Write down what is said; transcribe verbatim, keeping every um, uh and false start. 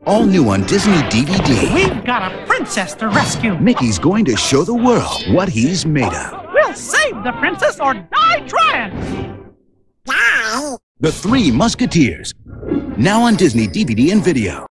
All new on Disney D V D. We've got a princess to rescue. Mickey's going to show the world what he's made of. We'll save the princess or die trying. Die? The Three Musketeers. Now on Disney D V D and video.